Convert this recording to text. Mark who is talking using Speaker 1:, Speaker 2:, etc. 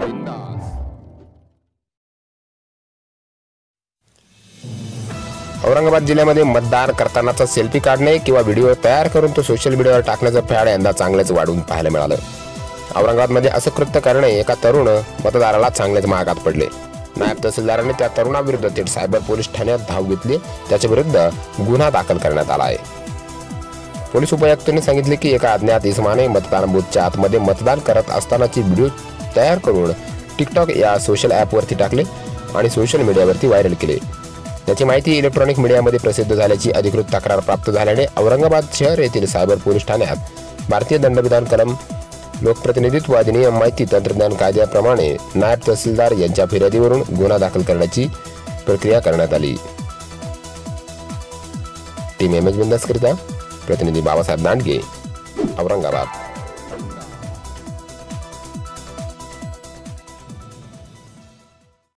Speaker 1: औरंगाबाद जिल्ह्यामध्ये मतदान करतानाचा सेल्फी काढणे किंवा व्हिडिओ तयार करून तो सोशल मीडियावर टाकण्याचं फॅड यंदा चांगलेच वाढून पाहायला मिळालं। औरंगाबादमध्ये असं कृत्य करणे एका तरुण मतदाराला चांगलेच महागात पडले। नायब तहसीलदारांनी त्या तरुणाविरुद्ध थेट सायबर पोलीस ठाण्यात धाव घेतली। त्याच्या विरुद्ध गुन्हा दाखल करण्यात आला आहे। पोलीस उपायुक्तांनी सांगितले की एका अज्ञात इसमाने मतदान बूथच्या आतमध्ये मतदान करत असतानाची व्हिडिओ तयार करून टिकटॉक या सोशल ॲपवरती टाकले आणि सोशल मीडियावरती व्हायरल केले। त्याची माहिती इलेक्ट्रॉनिक मीडियामध्ये प्रसिद्ध झाल्याची अधिकृत तक्रार प्राप्त झाल्याने औरंगाबाद शहर येथील सायबर पोलीस ठाण्यात भारतीय दंडविधान कलम लोकप्रतिनिधित्व अधिनियम माहिती तंत्रज्ञान कायद्याप्रमाणे नायब तहसीलदार यांच्या फिर्यादीवरून गुन्हा दाखल करण्याची प्रक्रिया करण्यात आली। टीम एमएच बिंदास करिता प्रतिनिधी बाबासाहेब दांडगे, औरंगाबाद।